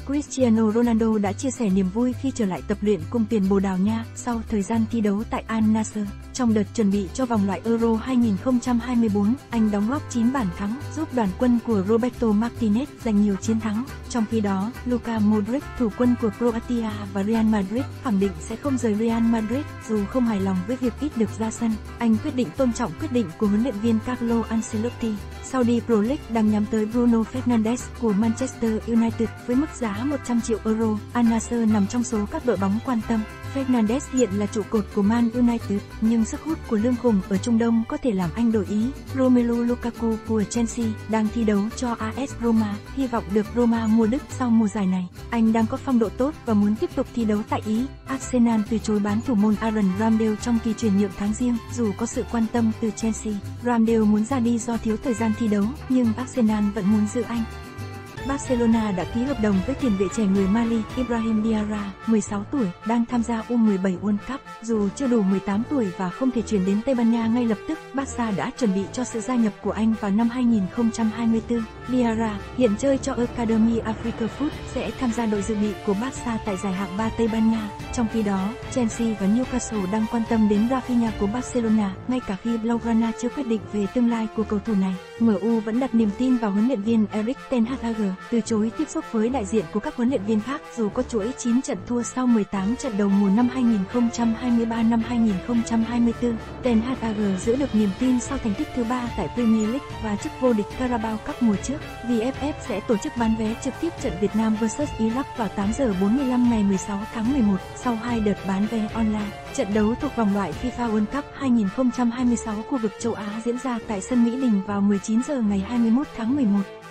Cristiano Ronaldo đã chia sẻ niềm vui khi trở lại tập luyện cùng tuyển Bồ Đào Nha sau thời gian thi đấu tại Al Nassr. Trong đợt chuẩn bị cho vòng loại Euro 2024, anh đóng góp 9 bàn thắng, giúp đoàn quân của Roberto Martinez giành nhiều chiến thắng. Trong khi đó, Luka Modric, thủ quân của Croatia và Real Madrid, khẳng định sẽ không rời Real Madrid dù không hài lòng với việc ít được ra sân. Anh quyết định tôn trọng quyết định của huấn luyện viên Carlo Ancelotti. Saudi Pro League đang nhắm tới Bruno Fernandes của Manchester United với mức giá 100 triệu euro. Al Nassr nằm trong số các đội bóng quan tâm. Fernandes hiện là trụ cột của Man United, nhưng sức hút của lương khủng ở Trung Đông có thể làm anh đổi ý. Romelu Lukaku của Chelsea đang thi đấu cho AS Roma, hy vọng được Roma mua đứt sau mùa giải này. Anh đang có phong độ tốt và muốn tiếp tục thi đấu tại Ý. Arsenal từ chối bán thủ môn Aaron Ramsdale trong kỳ chuyển nhượng tháng riêng, dù có sự quan tâm từ Chelsea. Ramsdale muốn ra đi do thiếu thời gian thi đấu, nhưng Arsenal vẫn muốn giữ anh. Barcelona đã ký hợp đồng với tiền vệ trẻ người Mali Ibrahim Diarra, 16 tuổi, đang tham gia U17 World Cup. Dù chưa đủ 18 tuổi và không thể chuyển đến Tây Ban Nha ngay lập tức, Barca đã chuẩn bị cho sự gia nhập của anh vào năm 2024. Diarra, hiện chơi cho Academy Africa Foot, sẽ tham gia đội dự bị của Barca tại giải hạng 3 Tây Ban Nha. Trong khi đó, Chelsea và Newcastle đang quan tâm đến Rafinha của Barcelona, ngay cả khi Blaugrana chưa quyết định về tương lai của cầu thủ này. MU vẫn đặt niềm tin vào huấn luyện viên Erik ten Hag, từ chối tiếp xúc với đại diện của các huấn luyện viên khác dù có chuỗi 9 trận thua sau 18 trận đầu mùa năm 2023-2024. Ten Hag giữ được niềm tin sau thành tích thứ 3 tại Premier League và chức vô địch Carabao Cup mùa trước. VFF sẽ tổ chức bán vé trực tiếp trận Việt Nam vs Iraq vào 8 giờ 45 ngày 16 tháng 11 sau 2 đợt bán vé online. Trận đấu thuộc vòng loại FIFA World Cup 2026 khu vực châu Á diễn ra tại sân Mỹ Đình vào 19 giờ ngày 21 tháng 11.